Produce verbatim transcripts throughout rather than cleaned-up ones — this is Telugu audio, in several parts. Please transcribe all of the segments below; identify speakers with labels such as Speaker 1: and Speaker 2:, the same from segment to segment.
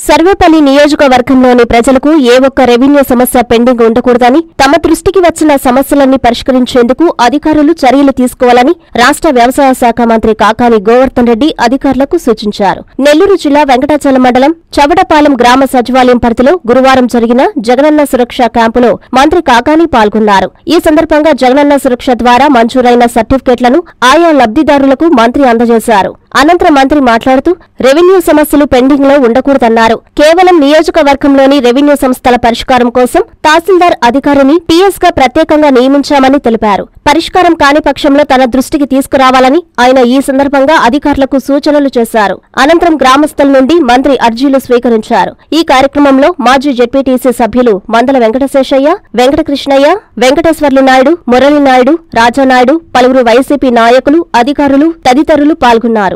Speaker 1: సర్వేపల్లి నియోజకవర్గంలోని ప్రజలకు ఏ ఒక్క రెవెన్యూ సమస్య పెండింగ్ ఉండకూడదని, తమ దృష్టికి వచ్చిన సమస్యలన్నీ పరిష్కరించేందుకు అధికారులు చర్యలు తీసుకోవాలని రాష్ట్ర వ్యవసాయ శాఖ మంత్రి కాకాని గోవర్ధన్ రెడ్డి అధికారులకు సూచించారు. నెల్లూరు జిల్లా వెంకటాచలం మండలం చవటపాలెం గ్రామ సచివాలయం పరిధిలో గురువారం జరిగిన జగనన్న సురక్ష క్యాంపులో మంత్రి కాకాని పాల్గొన్నారు. ఈ సందర్భంగా జగనన్న సురక్ష ద్వారా మంజూరైన సర్టిఫికెట్లను ఆయా లబ్దిదారులకు మంత్రి అందజేశారు. అనంతరం మంత్రి మాట్లాడుతూ రెవెన్యూ సమస్యలు పెండింగ్ లో ఉండకూడదన్నారు. కేవలం నియోజకవర్గంలోని రెవెన్యూ సంస్థల పరిష్కారం కోసం తహసీల్దార్ అధికారిని పీఎస్ గా ప్రత్యేకంగా నియమించామని తెలిపారు. పరిష్కారం కాని పక్షంలో తన దృష్టికి తీసుకురావాలని ఆయన ఈ సందర్భంగా అధికారులకు సూచనలు చేశారు. అనంతరం గ్రామస్తుల నుండి మంత్రి అర్జీలు స్వీకరించారు. ఈ కార్యక్రమంలో మాజీ జెడ్పీటీసీ సభ్యులు మందల వెంకటశేషయ్య, వెంకటకృష్ణయ్య, వెంకటేశ్వర్లు నాయుడు, మురళీనాయుడు, రాజానాయుడు, పలువురు వైసీపీ నాయకులు, అధికారులు తదితరులు పాల్గొన్నారు.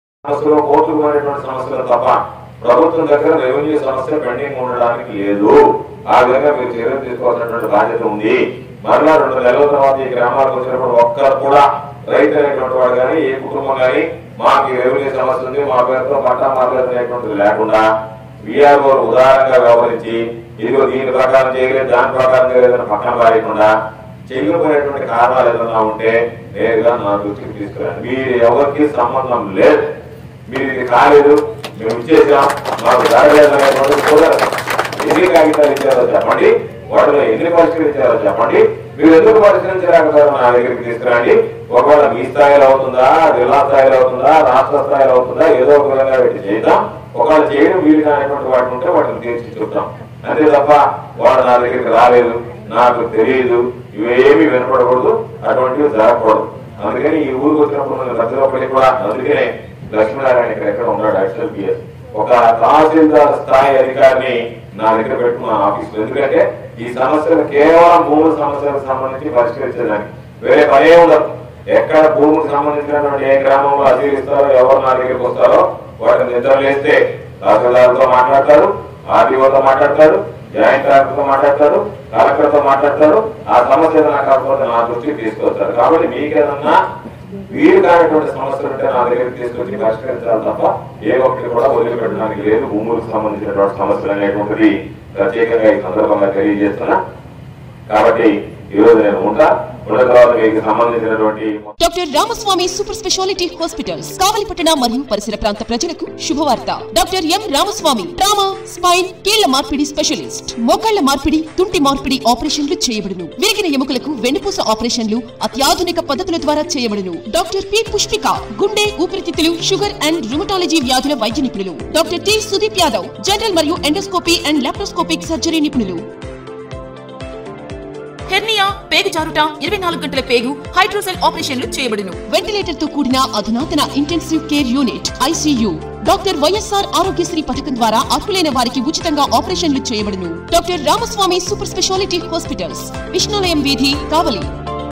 Speaker 2: ప్రభుత్వం దగ్గర రెవెన్యూ సమస్య పెండింగ్ ఉండడానికి లేదు. ఆ విధంగా మీరు చర్యలు తీసుకోవాల్సినటువంటి బాధ్యత ఉంది. మరలా రెండు నెలల తర్వాత ఈ గ్రామాలకు వచ్చినప్పుడు ఒక్కరు కూడా రైతు అనేటువంటి వాడు కానీ ఏ కుటుంబం కానీ మాకు రెవెన్యూ సమస్య ఉంది, మా పేరుతో పట్టా మార్లేదు అనేటువంటిది లేకుండా వీఆర్ఓ ఉదారంగా వ్యవహరించి ఇదిగో దీని ప్రకారం చేయలేదు, దాని ప్రకారం చేయలేదని పక్కన పారేయకుండా చేయకపోయినటువంటి కారణాలు ఏదైనా ఉంటే నేరుగా నా దృష్టికి తీసుకురండి. మీరు ఎవరికి సంబంధం లేదు, మీరు ఇది కాలేదు, మేము ఇచ్చేసాం, మాకు జరగలేదు అనేటువంటి కుదరదు. ఎన్ని కాగితాలు ఇచ్చారో చెప్పండి, వాటిలో ఎన్ని పరిష్కరించారో చెప్పండి. మీరు ఎందుకు పరిష్కరించలేకపోయారో నా దగ్గరికి తీసుకురండి. ఒకవేళ మీ స్థాయిలో అవుతుందా, జిల్లా స్థాయిలో అవుతుందా, రాష్ట్ర స్థాయిలో అవుతుందా, ఏదో ఒక విధంగా పెట్టి చేద్దాం. ఒకవేళ చేయడం వీలు కానిటువంటి వాటి ఉంటే వాటిని తీర్చి చూద్దాం. అంతే తప్ప వాడు నా దగ్గరికి రాలేదు, నాకు తెలియదు, ఇవేమీ వినపడకూడదు, అటువంటివి జరగకూడదు. అందుకని ఈ ఊరికి వచ్చినప్పుడు ప్రతి ఒక్కరికి కూడా అందుకనే లక్ష్మీనారాయణ ఇక్కడ ఎక్కడ ఉన్నాడు అడిషనల్ పిఎస్ ఒక తహసీల్దార్ స్థాయి అధికారిని నా దగ్గర పెట్టుకున్నాను ఆఫీసులో. ఎందుకంటే ఈ సమస్యలు కేవలం భూముల సమస్యలకు సంబంధించి పరిష్కరించేదానికి వేరే పనే ఉండదు. ఎక్కడ భూములకు సంబంధించినటువంటి ఏ గ్రామంలో అధికరిస్తారో, ఎవరు నా దగ్గరికి వస్తారో వాటిని నిద్ర లేస్తే తహసీల్దార్తో మాట్లాడతారు, ఆర్టీఓతో మాట్లాడతారు, జాయింట్ కలెక్టర్తో మాట్లాడతారు, కలెక్టర్తో మాట్లాడతారు. ఆ సమస్య ఏదైనా కాకపోతే నా దృష్టికి తీసుకొస్తారు. కాబట్టి మీకేదన్నా వీరు కానటువంటి సమస్యలు ఉంటే నా దగ్గరికి తీసుకొచ్చి పరిష్కరించాలి తప్ప ఏ ఒక్కటి కూడా వదిలిపెట్టడానికి లేదు. భూములకు సంబంధించినటువంటి సమస్యలు అనేటువంటిది ప్రత్యేకంగా ఈ సందర్భంగా తెలియజేస్తున్నా. కాబట్టి ఈ రోజు నేను ఉంటా ఉన్న తర్వాత మీకు సంబంధించినటువంటి
Speaker 3: doctor Ramaswamy super speciality hospitals కావలిపట్టణ మరియు పరిసర ప్రాంత ప్రజలకు శుభవార్త. Doctor M Ramaswamy trauma, spine, కీళ్ల మార్పిడి స్పెషలిస్ట్. మోకాళ్ల మార్పిడి, తుంటి మార్పిడి ఆపరేషన్లు చేయబడును. విరిగిన ఎముకలకు వెన్నుపూస ఆపరేషన్లు అత్యాధునిక పద్ధతుల ద్వారా చేయబడును. డాక్టర్ పి పుష్పిక గుండె, ఊపిరితిత్తులు, షుగర్ అండ్ రుమటాలజీ వ్యాధుల వైద్య నిపుణులు. Doctor T Sudeep Yadav general మరియు ఎండోస్కోపీ అండ్ లాప్రోస్కోపిక్ సర్జరీ నిపుణులు. హెర్నియా, పేగు జారుట, ఇరవై నాలుగు గంటల పేగు, హైడ్రోసెల్ ఆపరేషన్లు చేయబడును. వెంటిలేటర్ తో కూడిన అధునాతన intensive care unit ICU. Doctor YSR Aarogyasri పథకం ద్వారా అర్హులైన వారికి ఉచితంగా ఆపరేషన్లు చేయబడును. Doctor Ramaswamy super speciality hospitals, Vishnulayam వీధి, కావలి.